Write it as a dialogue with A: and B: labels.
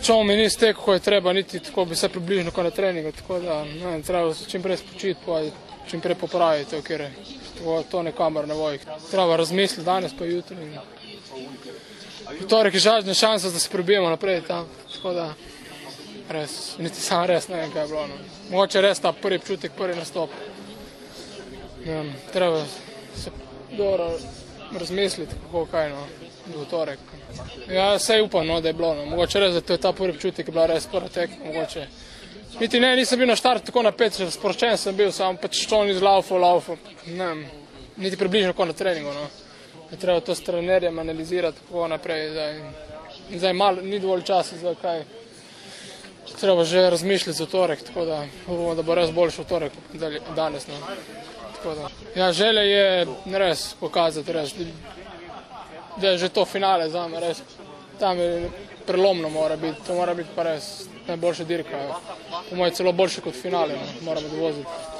A: Čov mi ni stekel, ko je treba, niti tako bi se približno kot na treningu, tako da treba čim prej spočiti, pa čim prej popraviti, ker to nekamor ne vojih. Treba razmisliti danes pa jutri. V torek je žalčna šansa, da se prebijemo naprej tam, tako da res, niti sam res ne vem, kaj je bilo. Mogoče res ta prvi občutek, prvi nastop. Treba se dobro razmisliti, kako kaj v torek. Ja, sej upam, da je bilo. Mogoče res, da to je ta prvi občutek, ki je bila res prva tekma, mogoče. Niti ne, nisem bil na štartu tako napet, sporočen sem bil, samo pač to ni zlaufal, niti približno kot na treningu. Je treba to s trenerjem analizirati, kako naprej. Zdaj malo, ni dovolj časa, zdaj kaj. Treba že razmišljati za torek, tako da upamo, da bo res boljši v torek danes. Ja, želja je res pokazati, da je že to finale zame, res. Tam je prelomno mora biti, to mora biti pa res najboljša dirka. Po mojem celo boljše kot finale, moramo dovoziti.